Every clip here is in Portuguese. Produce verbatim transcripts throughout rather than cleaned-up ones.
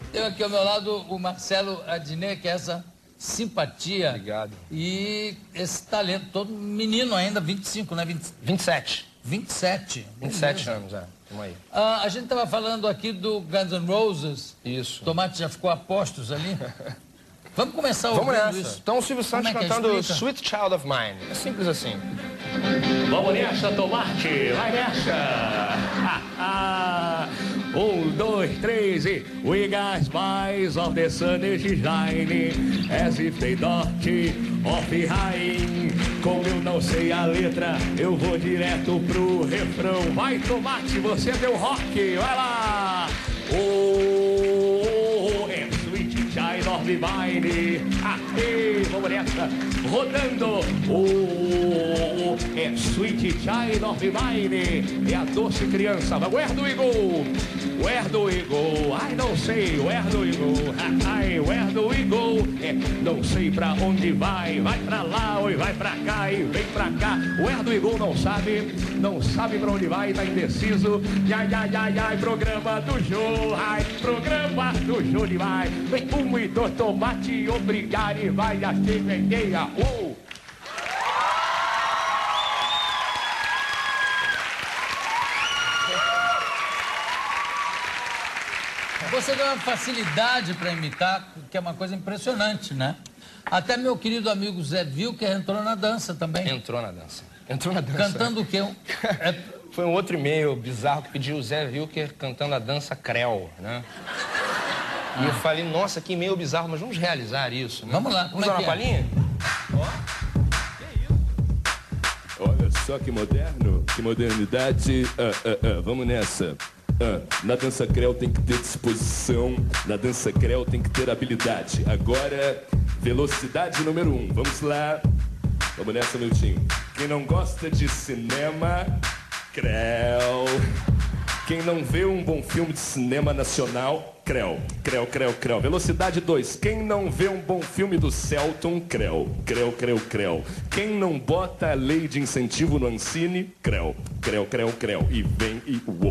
Tenho aqui ao meu lado o Marcelo Adnet, que é essa simpatia. Obrigado. E esse talento, todo menino ainda, vinte e cinco, né? vinte... vinte e sete. vinte e sete. vinte e sete anos, é. Vamos aí. Ah, a gente estava falando aqui do Guns N' Roses. Isso. O Tomate já ficou a postos ali. Vamos começar Vamos ouvindo nessa. isso. Então o Silvio Santos é que é? cantando Explica. Sweet Child of Mine. É simples assim. Vamos nessa, Tomate, vai nessa. Ah, ah. Um, dois, três e... We got spies of the sun is shining as if they not of rain. Como eu não sei a letra, eu vou direto pro refrão. Vai, Tomate, você deu rock, vai lá. Oh, é Sweet Child of Mine. Aê, vamos nessa. Rodando. Oh, é Sweet Child of Mine. É a doce criança. Where do we go? Where do we go? I don't say. Where do we go? Ai, where do we go? É, não sei pra onde vai. Vai pra lá, ou vai pra cá e vem pra cá. Where do we go? Não sabe. Não sabe pra onde vai, tá indeciso. Ai, ai, ai, ai, programa do Jô. Ai, programa do Jô demais. Vem um e dois, Tomate, obrigado e vai aqui, vem a uh. Você tem uma facilidade para imitar, que é uma coisa impressionante, né? Até meu querido amigo Zé Vilker entrou na dança também. Entrou na dança. Entrou na dança. Cantando o quê? É... Foi um outro e-mail bizarro que pediu o Zé Vilker cantando a dança Creu, né? E eu falei, nossa, que e-mail bizarro, mas vamos realizar isso, né? Vamos lá, Vamos como é dar uma que é? palhinha? Olha só que moderno, que modernidade. Ah, ah, ah, vamos nessa. Ah, na dança creu tem que ter disposição, na dança creu tem que ter habilidade. Agora, velocidade número um. Vamos lá. Vamos nessa, Miltinho. Quem não gosta de cinema, creu. Quem não vê um bom filme de cinema nacional, creu. Creu, creu, creu. Velocidade dois. Quem não vê um bom filme do Celton, creu. Creu, creu, creu. Quem não bota a lei de incentivo no Ancine, creu. Creu, creu, creu. E vem e uou.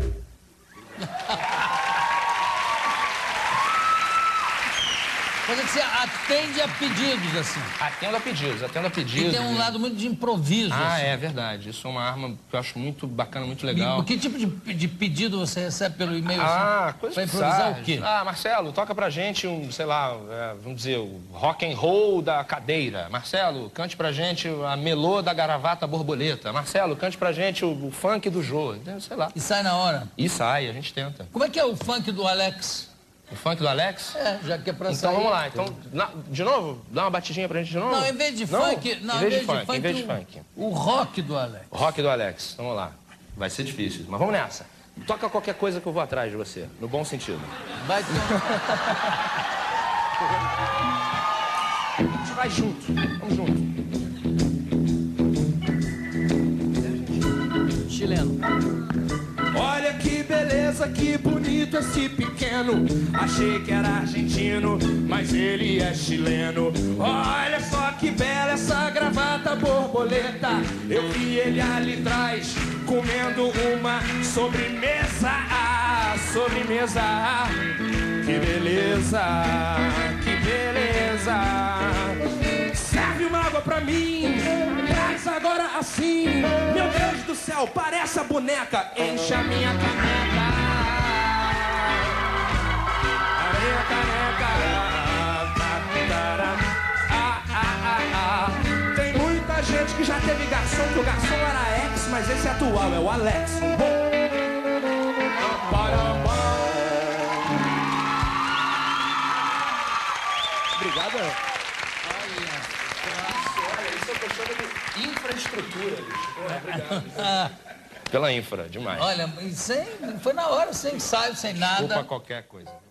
Coisa que você atende a pedidos, assim. Atendo a pedidos, atendo a E pedidos. tem um lado muito de improviso. Ah, assim. é verdade. Isso é uma arma que eu acho muito bacana, muito legal. E que tipo de, de pedido você recebe pelo e-mail? Ah, assim? coisa Pra improvisar bizarra. o quê? Ah, Marcelo, toca pra gente um, sei lá, é, vamos dizer, o rock and roll da cadeira. Marcelo, cante pra gente a melô da garavata borboleta. Marcelo, cante pra gente o, o funk do Jô. Sei lá. E sai na hora? E sai, a gente tenta. Como é que é o funk do Alex? O funk do Alex? É, já que é pra Então sair. vamos lá. Então, na- de novo? Dá uma batidinha pra gente de novo? Não, em vez de Não? funk... Não, em vez de funk, em vez de o, funk. O rock do Alex. Rock do Alex, vamos lá. Vai ser difícil, mas vamos nessa. Toca qualquer coisa que eu vou atrás de você, no bom sentido. Vai ter... A gente vai junto, vamos junto. Chileno. Olha que beleza, que bonito esse pequeno. Achei que era argentino, mas ele é chileno. Olha só que bela essa gravata borboleta. Eu vi ele ali atrás, comendo uma sobremesa. Ah, sobremesa. Que beleza, que beleza. Serve uma água pra mim, traz agora assim. Meu Deus do céu, parece a boneca. Enche a minha caneca, a minha caneca. Ah, ah, ah, ah. Tem muita gente que já teve garçom, que o garçom era ex, mas esse é atual, é o Alex. Obrigado. Infraestrutura, bicho. Porra, obrigado. Pela infra, demais. Olha, sem, foi na hora, sem ensaio, sem nada. Desculpa qualquer coisa.